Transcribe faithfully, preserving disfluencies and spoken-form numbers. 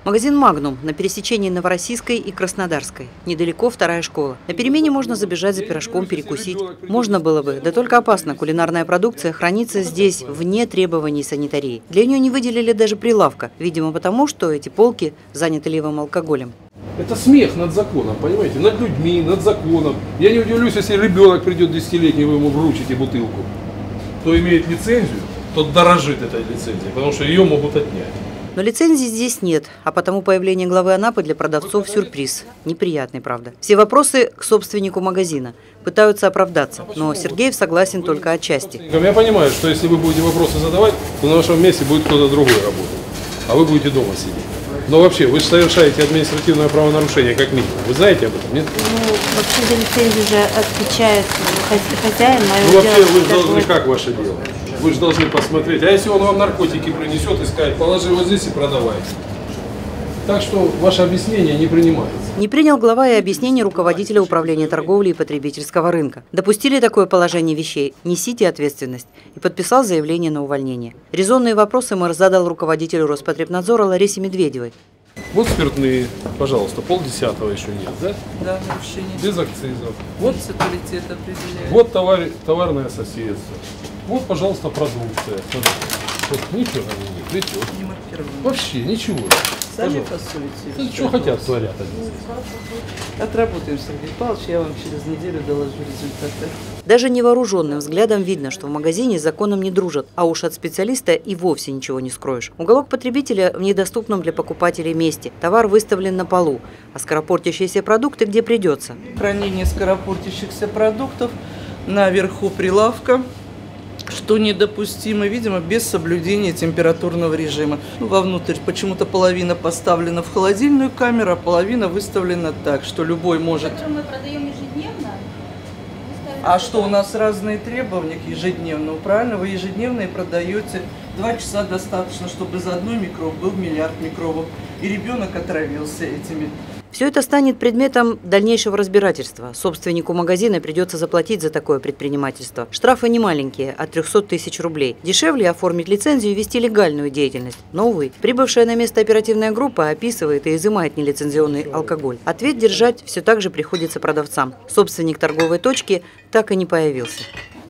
Магазин «Магнум» на пересечении Новороссийской и Краснодарской. Недалеко вторая школа. На перемене можно забежать за пирожком, перекусить. Можно было бы, да только опасно. Кулинарная продукция хранится здесь вне требований санитарии. Для нее не выделили даже прилавка. Видимо, потому что эти полки заняты левым алкоголем. Это смех над законом, понимаете? Над людьми, над законом. Я не удивлюсь, если ребенок придет десятилетний, вы ему вручите бутылку. Кто имеет лицензию, тот дорожит этой лицензией, потому что ее могут отнять. Но лицензии здесь нет, а потому появление главы Анапы для продавцов сюрприз. Неприятный, правда. Все вопросы к собственнику магазина. Пытаются оправдаться, но Сергеев согласен только отчасти. Я понимаю, что если вы будете вопросы задавать, то на вашем месте будет кто-то другой работать, а вы будете дома сидеть. Но вообще, вы же совершаете административное правонарушение, как минимум. Вы знаете об этом, нет? Ну, вообще за лицензию же отвечает хозяин. Ну, вообще, вы же должны, как ваше дело? Вы же должны посмотреть. А если он вам наркотики принесет и скажет, положи вот здесь и продавай. Так что ваше объяснение не принимается. Не принял глава и объяснение руководителя управления торговли и потребительского рынка. Допустили такое положение вещей, несите ответственность. И подписал заявление на увольнение. Резонные вопросы мэр задал руководителю Роспотребнадзора Ларисе Медведевой. Вот спиртные, пожалуйста, полдесятого еще нет, да? Да, нарушение. Без акцизов. Вот, Муниципалитет определяет. вот товар, товарное соседство. Вот, пожалуйста, продукция. Вот ничего не плетет. Не маркировано. Вообще ничего. Сами Пожалуйста. фасуете. Это что хотят, творят они. Отработаем, Сергей Павлович, я вам через неделю доложу результаты. Даже невооруженным взглядом видно, что в магазине с законом не дружат, а уж от специалиста и вовсе ничего не скроешь. Уголок потребителя в недоступном для покупателей месте. Товар выставлен на полу, а скоропортящиеся продукты где придется. Хранение скоропортящихся продуктов наверху прилавка, что недопустимо, видимо, без соблюдения температурного режима. Ну, вовнутрь почему-то половина поставлена в холодильную камеру, а половина выставлена так, что любой может... Мы продаем ежедневно. А что, у нас разные требования к ежедневному, правильно? Вы ежедневные продаете, два часа достаточно, чтобы за одной микроб был миллиард микробов, и ребенок отравился этими. Все это станет предметом дальнейшего разбирательства. Собственнику магазина придется заплатить за такое предпринимательство. Штрафы не маленькие, от трёхсот тысяч рублей. Дешевле оформить лицензию и вести легальную деятельность. Но, увы, прибывшая на место оперативная группа описывает и изымает нелицензионный алкоголь. Ответ держать все так же приходится продавцам. Собственник торговой точки так и не появился.